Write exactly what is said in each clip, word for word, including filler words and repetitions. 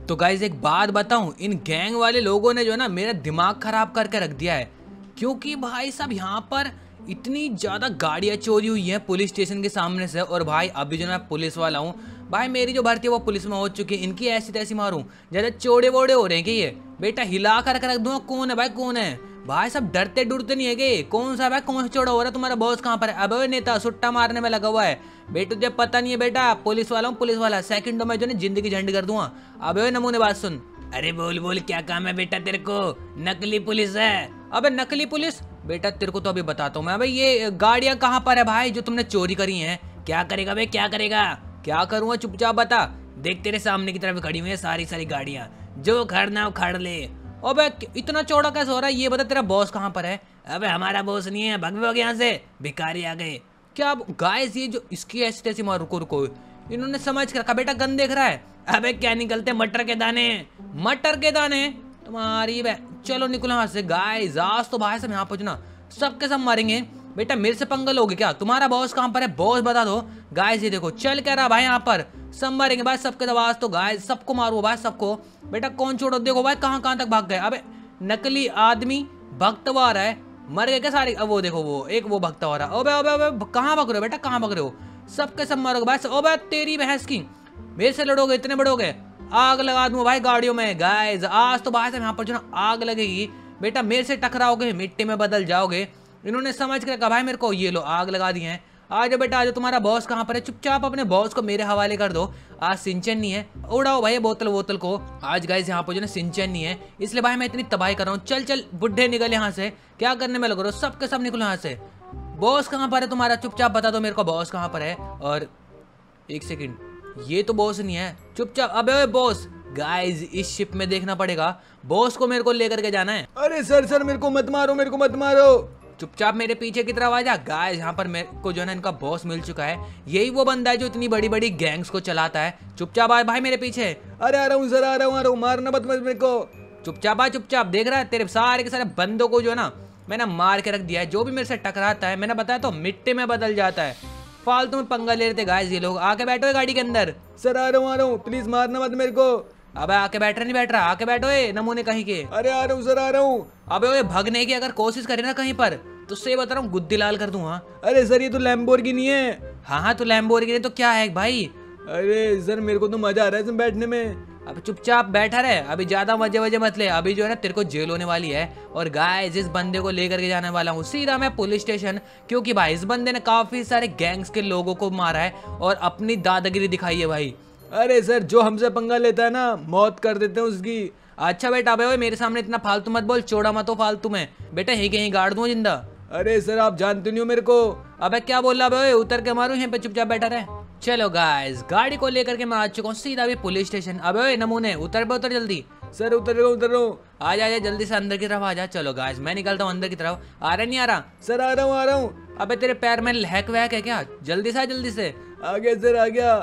तो गाइज एक बात बताऊं, इन गैंग वाले लोगों ने जो है ना मेरा दिमाग खराब करके रख दिया है। क्योंकि भाई साहब यहाँ पर इतनी ज़्यादा गाड़ियाँ चोरी हुई हैं पुलिस स्टेशन के सामने से। और भाई अभी जो मैं पुलिस वाला हूँ भाई, मेरी जो भर्ती है वो पुलिस में हो चुकी है। इनकी ऐसी तैसी मारूं, ज़्यादा चौड़े वोड़े हो रहे हैं कि ये बेटा हिला कर रख दूंगा। कौन है भाई, कौन है भाई? सब डरते डरते नहीं है कि कौन सा भाई, कौन सा चौड़ा हो रहा है? तुम्हारा बॉस कहाँ पर है? अब नेता सुट्टा मारने में लगा हुआ है। बेटा तुझे पता नहीं है बेटा, पुलिस वाला हूँ, पुलिस वाला। सेकंडों में जो है जिंदगी झंड कर दूंगा। अब नमूने बात सुन। अरे बोल बोल, क्या काम है बेटा तेरे को? नकली पुलिस है। अबे नकली पुलिस? बेटा तेरे को तो अभी बताता हूँ मैं। अबे ये गाड़ियाँ कहाँ पर है भाई जो तुमने चोरी करी हैं? क्या करेगा बे, क्या करेगा? क्या करूँगा, चुपचाप बता। देख तेरे सामने की तरफ खड़ी हुई है सारी सारी गाड़ियाँ, जो खड़ना खड़ ले। अबे इतना चौड़ा कैसे हो रहा है ये बता, तेरा बॉस कहाँ पर है? अबे हमारा बॉस नहीं है, भग भग यहाँ से, भिखारी आ गए। क्या गाइस ये जो इसकी ऐसी तैसी मार, रुको रुको, इन्होंने समझ के रखा। बेटा गन देख रहा है? अबे क्या निकलते मटर के दाने, मटर के दाने तुम्हारी बे। चलो निकलो यहाँ से गाइस, आज तो भाई सब यहाँ पहुंचना, सबके सब मारेंगे। बेटा मेरे से पंगा लोगे क्या? तुम्हारा बॉस कहाँ पर है? बॉस बता दो। गाइस ये देखो चल कह रहा भाई, यहाँ पर सब मारेंगे भाई, सबके दबाज तो गाइस सबको मारो भाई, सबको। बेटा कौन छोड़ो, देखो भाई कहाँ कहाँ तक भाग गए। अबे नकली आदमी भगतवा आ रहा है, मर गए क्या सारे? अब वो देखो वो एक वो भगता हो रहा है। अबे अबे अबे कहाँ भाग रहे हो बेटा, कहाँ भाग रहे हो? सबके सब मारोगे भाई। अबे तेरी भैंस की, मेरे से लड़ोगे, इतने बड़ोगे, आग लगा दूंगा भाई गाड़ियों में। गाइस आज तो भाई साहब यहाँ पर जो ना आग लगेगी। बेटा मेरे से टकराओगे मिट्टी में बदल जाओगे। इन्होंने समझ कर कहा भाई मेरे को, ये लो आग लगा दी है। आज बेटा आज तुम्हारा बॉस कहाँ पर है? चुपचाप अपने बॉस को मेरे हवाले कर दो। आज सिंचन नहीं है, उड़ाओ भाई बोतल बोतल को। आज गाइस यहाँ पर जो ना सिंचन नहीं है, इसलिए भाई मैं इतनी तबाही कर रहा हूँ। चल चल बुढ़े निकल यहाँ से, क्या करने में लग रहे हो? सबके सब निकलो यहाँ से। बॉस कहाँ पर है तुम्हारा? चुपचाप बता दो मेरे को बॉस कहाँ पर है। और एक सेकेंड, ये तो बॉस नहीं है, चुपचाप। अबे बॉस, गाइस इस शिप में देखना पड़ेगा, बॉस को मेरे को लेकर के जाना है। अरे सर सर मेरे को मत मारो, मेरे को मत मारो। चुपचाप मेरे पीछे की तरफ आ जा। गाइस यहाँ पर मेरे को जो है ना इनका बॉस मिल चुका है। यही वो बंदा है जो इतनी बड़ी बड़ी गैंग्स को चलाता है। चुपचाप आ भाई मेरे पीछे। अरे आ रहा हूँ सर, आ रहा हूँ, आ रहा हूँ, मारना मत मेरे को। चुपचाप आ, चुपचाप। देख रहा है तेरे सारे के सारे बंदों को जो है ना मैंने मार के रख दिया है। जो भी मेरे से टकराता है, मैंने बताया तो मिट्टी में बदल जाता है। फालतू में पंगा ले रहे थे गाइस ये लोग। आके बैठो गाड़ी के अंदर। सर आ रहा हूँ, आ रहा हूँ, प्लीज मारना मत मेरे को। अबे आके बैठ रहा नहीं बैठ रहा? आके बैठो ए नमूने कहीं के। अरे आ रहा हूँ सर, आ रहा हूँ। अबे ओए भगने की अगर कोशिश करे ना कहीं पर, तो से बता रहा हूँ गुद्दी लाल कर दूंगा। अरे सर ये तो लैम्बोर्गिनी है। हाँ हाँ तो लैम्बोर्गिनी तो क्या है भाई? अरे सर मेरे को तो मजा आ रहा है इसमें बैठने में। अब चुपचाप बैठा रहे, अभी ज्यादा मजे वजे मत ले। अभी जो है ना तेरे को जेल होने वाली है। और गाइस इस बंदे को लेकर के जाने वाला हूँ सीधा मैं पुलिस स्टेशन। क्योंकि भाई इस बंदे ने काफी सारे गैंग्स के लोगों को मारा है और अपनी दादागिरी दिखाई है भाई। अरे सर जो हमसे पंगा लेता है ना, मौत कर देते हैं उसकी। अच्छा बेटा, अबे मेरे सामने इतना फालतू मत बोल, चौड़ा मत हो फालतू में। बेटा यही कहीं गाड़ दूं जिंदा। अरे सर आप जानते नहीं हो मेरे को। अबे क्या बोल रहा है? उतर के मारू यहीं पे, चुपचाप बैठा रहे। चलो गाइस गाड़ी को लेकर के मैं आ चुका हूँ सीधा भी पुलिस स्टेशन। अबे नमूने उतर पे, उतर जल्दी। सर उतर रहा हूँ, उतर रहा हूँ। आ जा जा जल्दी से अंदर की तरफ आ जा। चलो गाइस मैं निकलता हूँ अंदर की तरफ। आ रहा नहीं आ रहा? सर आ रहा हूँ, आ रहा हूँ। अबे तेरे पैर में लहक वहक है क्या? जल्दी से आ, जल्दी से। आ गया सर, आ गया।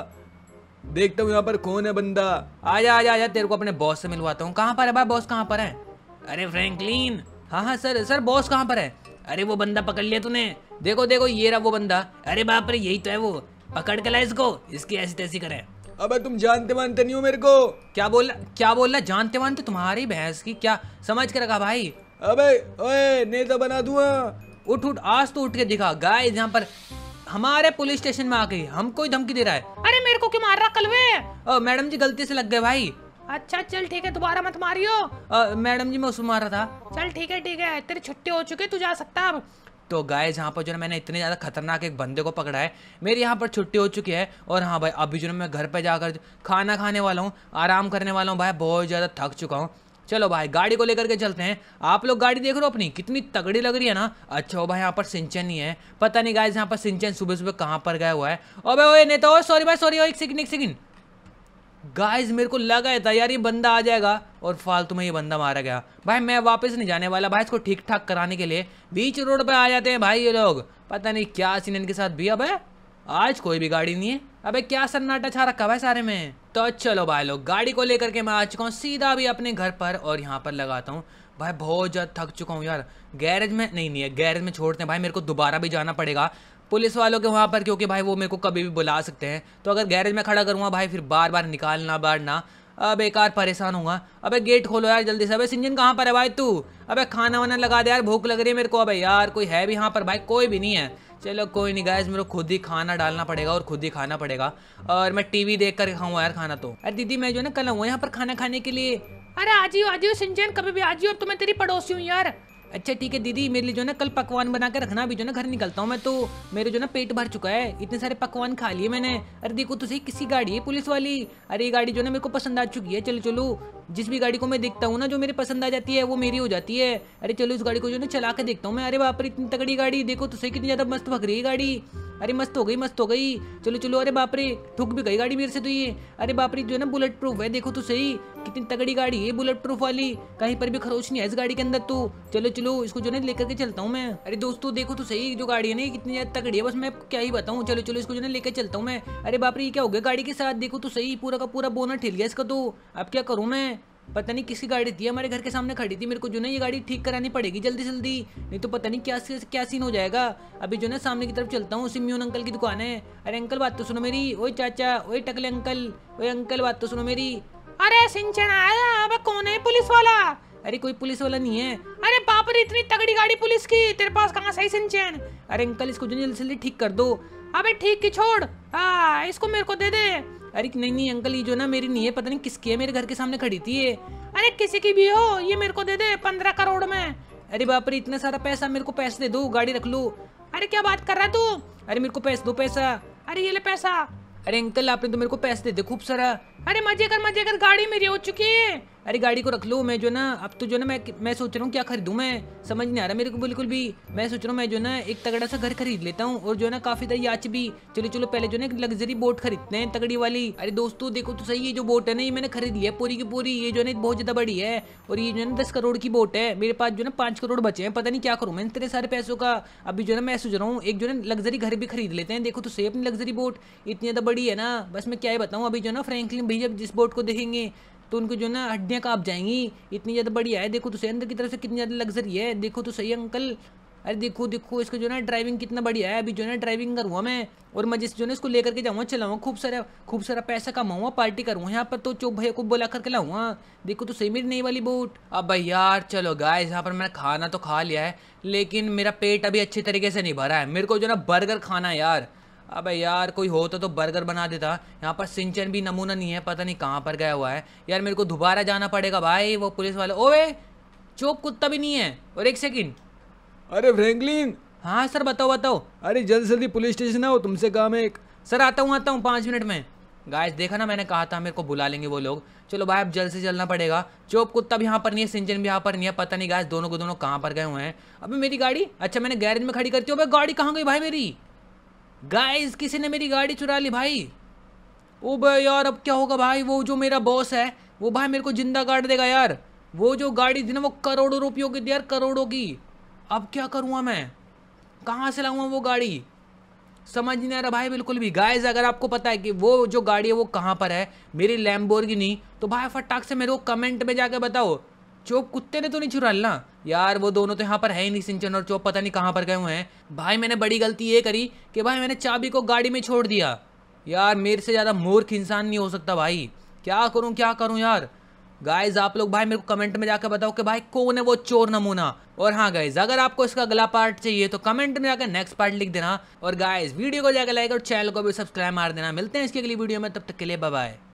देखता हूँ यहाँ पर कौन है बंदा। आजा आजा आजा, तेरे को अपने बॉस से मिलवाता हूँ। कहाँ पर है भाई बॉस, कहाँ पर है? अरे फ्रैंकलिन। हाँ हाँ सर सर बॉस कहाँ पर है? अरे वो बंदा पकड़ लिया तूने? देखो देखो ये रहा वो बंदा। अरे बाप रे यही तो है वो, पकड़ के ला इसको, इसकी ऐसी तैसी करे। अबे तुम जानते मानते नहीं हो मेरे को। क्या बोल क्या बोल रहा? जानते मानते तुम्हारी भैंस की, क्या समझ के रखा भाई? अबे ओए नेता बना दूंगा। उठ उठ, आज तो उठ के दिखा। गाइस यहाँ पर हमारे पुलिस स्टेशन में आके हमको ही धमकी दे रहा है। अरे मेरे को क्यों मार रहा कलवे? मैडम जी गलती से लग गए भाई। अच्छा चल ठीक है, दोबारा मत मारियो। मैडम जी मैं उसमें मार रहा था। चल ठीक है ठीक है, तेरी छुट्टी हो चुकी, तू जा सकता अब। तो गाइस यहाँ पर जो है मैंने इतने ज़्यादा खतरनाक एक बंदे को पकड़ा है, मेरी यहाँ पर छुट्टी हो चुकी है। और हाँ भाई अभी जो मैं घर पे जाकर खाना खाने वाला हूँ, आराम करने वाला हूँ भाई, बहुत ज़्यादा थक चुका हूँ। चलो भाई गाड़ी को लेकर के चलते हैं। आप लोग गाड़ी देख रहे हो अपनी, कितनी तगड़ी लग रही है ना। अच्छा हो भाई यहाँ पर सिंचन नहीं है, पता नहीं गाइस यहाँ पर सिंचन सुबह सुबह कहाँ पर गया हुआ है। अबे ओए नेता, ओए सॉरी भाई सॉरी, एक सेकंड एक सेकंड। गाइस मेरे को लगा था यार ये बंदा आ जाएगा और फालतू में ये बंदा मारा गया। भाई मैं वापस नहीं जाने वाला भाई, इसको ठीक ठाक कराने के लिए बीच रोड पे आ जाते हैं भाई ये लोग। पता नहीं क्या सीन इनके साथ भी। अबे आज कोई भी गाड़ी नहीं है। अबे क्या सन्नाटा छा रखा भाई सारे में। तो चलो भाई लोग गाड़ी को लेकर के मैं आ चुका हूँ सीधा भी अपने घर पर और यहाँ पर लगाता हूँ। भाई बहुत ज़्यादा थक चुका हूँ यार। गैरेज में नहीं नहीं है, गैरेज में छोड़ते हैं भाई, मेरे को दोबारा भी जाना पड़ेगा पुलिस वालों के वहाँ पर, क्योंकि भाई वो मेरे को कभी भी बुला सकते हैं। तो अगर गैरेज में खड़ा करूँगा भाई फिर बार बार निकालना बाढ़ना अब बेकार परेशान होगा। अबे गेट खोलो यार जल्दी से। अबे सिंजन कहाँ पर है भाई तू? अबे खाना वाना लगा दे यार, भूख लग रही है मेरे को। अबे यार कोई है भी यहाँ पर भाई? कोई भी नहीं है। चलो कोई नहीं गाइस, मेरे को खुद ही खाना डालना पड़ेगा और खुद ही खाना पड़ेगा। और मैं टीवी देख कर खाऊंगा यार खाना तो। अरे दीदी मैं जो है ना कल आऊँगा यहाँ पर खाना खाने के लिए। अरे आजियो आजियो सिंचन, कभी भी आजियो, अब तो मैं तेरी पड़ोसी हूँ यार। अच्छा ठीक है दीदी, मेरे लिए जो ना कल पकवान बना के रखना, अभी जो ना घर निकलता हूँ मैं तो। मेरे जो ना पेट भर चुका है, इतने सारे पकवान खा लिए मैंने। अरे देखो तो सही, किसी गाड़ी है पुलिस वाली। अरे ये गाड़ी जो ना मेरे को पसंद आ चुकी है। चलो चलो, जिस भी गाड़ी को मैं देखता हूँ ना जो मेरे पसंद आ जाती है वो मेरी हो जाती है। अरे चलो इस गाड़ी को जो ना चला के देखता हूँ मैं। अरे बाप रे इतनी तगड़ी गाड़ी, देखो तो सही कितनी ज्यादा मस्त भग रही है गाड़ी। अरे मस्त हो गई मस्त हो गई। चलो चलो। अरे बाप रे ठुक भी गई गाड़ी मेरे से तो ये। अरे बाप रे जो है ना बुलेट प्रूफ है, देखो तो सही कितनी तगड़ी गाड़ी है बुलेट प्रूफ वाली। कहीं पर भी खरोच नहीं है इस गाड़ी के अंदर तो। चलो चलो इसको जो है लेकर के चलता हूँ मैं। अरे दोस्तों देखो तो सही, जो गाड़ी है ना कितनी ज्यादा तगड़ी है, बस मैं क्या ही बताऊँ। चलो चलो इसको जो है लेकर चलता हूँ मैं। अरे बाप रे ये क्या हो गया गाड़ी के साथ? देखो तो सही पूरा का पूरा बोनट हिल गया इसका तो। अब क्या करूँ मैं? पता नहीं किसी गाड़ी थी हमारे घर के सामने खड़ी थी, मेरे को जो ना ये गाड़ी ठीक करानी पड़ेगी जल्दी जल्दी, नहीं तो पता नहीं क्या क्या सीन हो जाएगा। अभी जो ना सामने की तरफ चलता हूँ, सिम्यून अंकल की दुकान है। अरे अंकल बात तो सुनो मेरी। ओए चाचा, ओए टकले अंकल, ओए अंकल बात तो सुनो मेरी। अरे सिंचन आया। अब कौन है पुलिस वाला? अरे कोई पुलिस वाला नहीं है। अरे बाप रे इतनी तगड़ी गाड़ी पुलिस की तेरे पास कहाँ से सिंचन? अरे अंकल इसको जो जल्दी जल्दी ठीक कर दो। अबे ठीक की छोड़, हाँ इसको मेरे को दे दे। अरे नहीं नहीं अंकल ये जो ना मेरी नहीं है, पता नहीं किसकी है, मेरे घर के सामने खड़ी थी ये। अरे किसी की भी हो, ये मेरे को दे दे पंद्रह करोड़ में। अरे बाप रे इतना सारा पैसा, मेरे को पैसे दे दो, गाड़ी रख लो। अरे क्या बात कर रहा तू? अरे मेरे को पैसे दो पैसा। अरे ये ले पैसा। अरे अंकल आपने तो मेरे को पैसे दे दे खूब सारा। अरे मजे कर मजे कर, गाड़ी मेरी हो चुकी है। अरे गाड़ी को रख लो, मैं जो ना अब तो जो ना मैं मैं सोच रहा हूँ क्या खरीदूं, मैं समझ नहीं आ रहा मेरे को बिल्कुल भी। मैं सोच रहा हूँ मैं जो ना एक तगड़ा सा घर खरीद लेता हूँ और जो ना काफी तरह याच भी। चलो चलो पहले जो ना एक लग्जरी बोट खरीदते हैं तगड़ी वाली। अरे दोस्तों देखो तो सही, ये जो बोट है ना ये मैंने खरीद लिया पूरी की पूरी। ये जो है बहुत ज्यादा बड़ी है और ये जो है ना दस करोड़ की बोट है। मेरे पास जो ना पांच करोड़ बचे हैं, पता नहीं क्या करूँ मैं इतने सारे पैसों का। अभी जो ना मैं सोच रहा हूँ एक जो ना लग्जरी घर भी खरीद लेते हैं। देखो तो सही अपनी लग्जरी बोट इतनी ज्यादा बड़ी है ना, बस मैं क्या ही बताऊँ। अभी जो ना फ्रैंकलिन भैया जिस बोट को देखेंगे तो उनको जो ना हड्डियां कांप जाएंगी, इतनी ज़्यादा बढ़िया है। देखो तो सही अंदर की तरफ से कितनी ज़्यादा लग्जरी है, देखो तो सही अंकल। अरे देखो देखो इसका जो ना ड्राइविंग कितना बढ़िया है। अभी जो ना ड्राइविंग करूँगा मैं और मजे से जो ना इसको लेकर के जाऊँगा, चलाऊँगा, खूब सारा खूब सारा पैसा कमाऊँगा, पार्टी करूँगा यहाँ पर तो। चौक भैया को बुला करके लाऊंगा। देखो तो सही मेरी नई वाली बोट। अब भाई यार चलो गाइस, यहाँ पर मैंने खाना तो खा लिया है लेकिन मेरा पेट अभी अच्छे तरीके से नहीं भरा है। मेरे को जो ना बर्गर खाना है यार। अबे यार कोई होता तो बर्गर बना देता। यहाँ पर सिंचन भी नमूना नहीं है, पता नहीं कहाँ पर गया हुआ है यार। मेरे को दोबारा जाना पड़ेगा भाई, वो पुलिस वाले। ओए चोप कुत्ता भी नहीं है। और एक सेकंड। अरे फ्रैंकलिन। हाँ सर बताओ बताओ। अरे जल्दी जल्दी पुलिस स्टेशन आओ, तुमसे काम है एक। सर आता हूँ आता हूँ पाँच मिनट में। गाइस देखा ना मैंने कहा था मेरे को बुला लेंगे वो लोग। चलो भाई अब जल्द से चलना पड़ेगा। चोप कुत्ता भी यहाँ पर नहीं है, सिंचन भी यहाँ पर नहीं है, पता नहीं गाइस दोनों को दोनों कहाँ पर गए हुए हैं। अभी मेरी गाड़ी, अच्छा मैंने गैरेज में खड़ी करती हूँ। गाड़ी कहाँ गई भाई मेरी? गाइस किसी ने मेरी गाड़ी चुरा ली भाई। ओ भाई यार अब क्या होगा भाई? वो जो मेरा बॉस है वो भाई मेरे को जिंदा काट देगा यार। वो जो गाड़ी थी ना वो करोड़ों रुपयों की थी यार, करोड़ों की। अब क्या करूँगा मैं? कहाँ से लाऊंगा वो गाड़ी? समझ नहीं आ रहा भाई बिल्कुल भी। गाइस अगर आपको पता है कि वो जो गाड़ी है वो कहाँ पर है, मेरी लैम्बोर्गिनी, तो भाई फटाक से मेरे को कमेंट में जाकर बताओ। चोप कुत्ते ने तो नहीं चुरा ना यार? वो दोनों तो यहाँ पर है ही नहीं, सिंचन और चोप पता नहीं कहाँ पर गए हुए हैं। भाई मैंने बड़ी गलती ये करी कि भाई मैंने चाबी को गाड़ी में छोड़ दिया यार। मेरे से ज़्यादा मूर्ख इंसान नहीं हो सकता भाई। क्या करूँ क्या करूँ यार? गाइज आप लोग भाई मेरे को कमेंट में जाकर बताओ कि भाई कौन है वो चोर नमूना। और हाँ गाइज अगर आपको इसका अगला पार्ट चाहिए तो कमेंट में जाकर नेक्स्ट पार्ट लिख देना। और गाइज वीडियो को जाकर लाइक और चैनल को भी सब्सक्राइब मार देना। मिलते हैं इसकी अगली वीडियो में, तब तक के लिए बाय बाय।